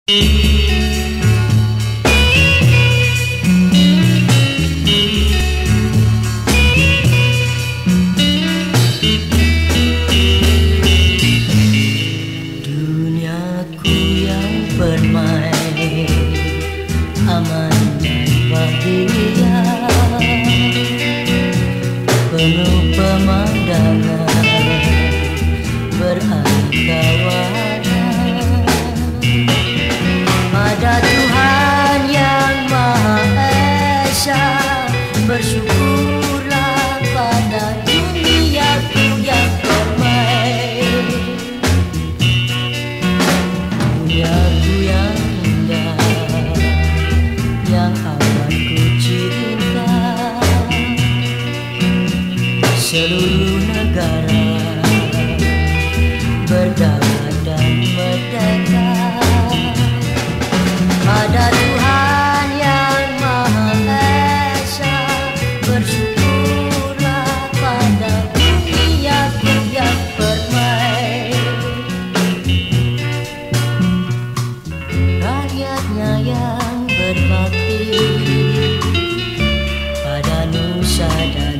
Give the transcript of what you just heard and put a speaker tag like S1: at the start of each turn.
S1: Duniaku yang permai, aman dan bahagia, penuh pemandangan beraneka warna. Pada Tuhan yang Maha Esa, bersyukurlah pada duniaku yang permai. Duniaku yang indah, yang amat ku cinta, seluruh negara berdaulat dan merdeka. Pada Tuhan yang Maha Esa, bersyukurlah pada duniaku yang permai. Rakyatnya yang berbakti pada nusa dan